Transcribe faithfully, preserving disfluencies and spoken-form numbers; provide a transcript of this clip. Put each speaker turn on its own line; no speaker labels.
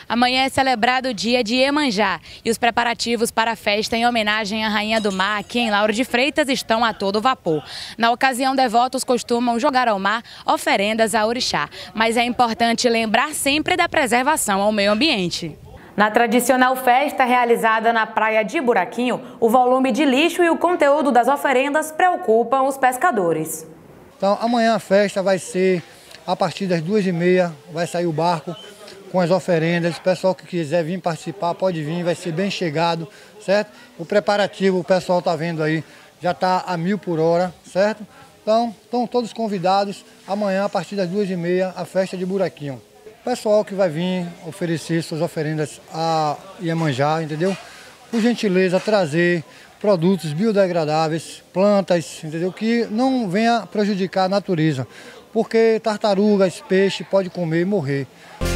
Amanhã é celebrado o dia de Iemanjá e os preparativos para a festa em homenagem à Rainha do Mar aqui em Lauro de Freitas estão a todo vapor. Na ocasião, devotos costumam jogar ao mar oferendas a orixá, mas é importante lembrar sempre da preservação ao meio ambiente. Na tradicional festa realizada na praia de Buraquinho, o volume de lixo e o conteúdo das oferendas preocupam os pescadores.
Então, amanhã a festa vai ser a partir das duas e meia, vai sair o barco com as oferendas. O pessoal que quiser vir participar pode vir, vai ser bem chegado, certo? O preparativo, o pessoal está vendo aí, já está a mil por hora, certo? Então, estão todos convidados amanhã a partir das duas e meia, a festa de Buraquinho. O pessoal que vai vir oferecer suas oferendas a Iemanjá, entendeu? Por gentileza, trazer produtos biodegradáveis, plantas, entendeu? Que não venha prejudicar a natureza, porque tartarugas, peixe pode comer e morrer.